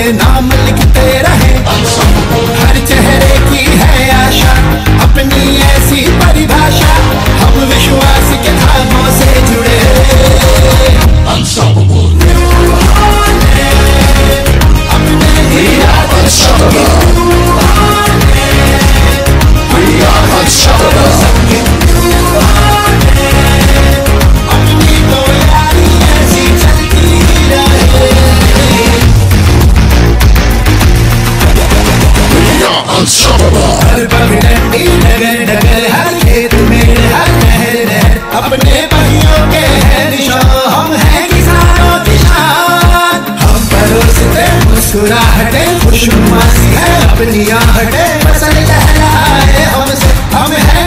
नाम लिखते रहे। हर चेहरे की है आशा, अपनी ऐसी परिभाषा, हम विश्वास के धागों से जुड़े। Unstoppable. अपने ही unstoppable. We are unstoppable. अपनी तो यारी ऐसी चलती रहे। We are unstoppable. हर पगडंडी डगर डगर, हर खेत में हर नहर नहर, अपने पहियों के हैं निशान, हम हैं किसानों की शान। हम परोसते मुस्कुराहटें, खुशनुमा सी है अपनी आहटें, फसल लहराए हमसे, हम हैं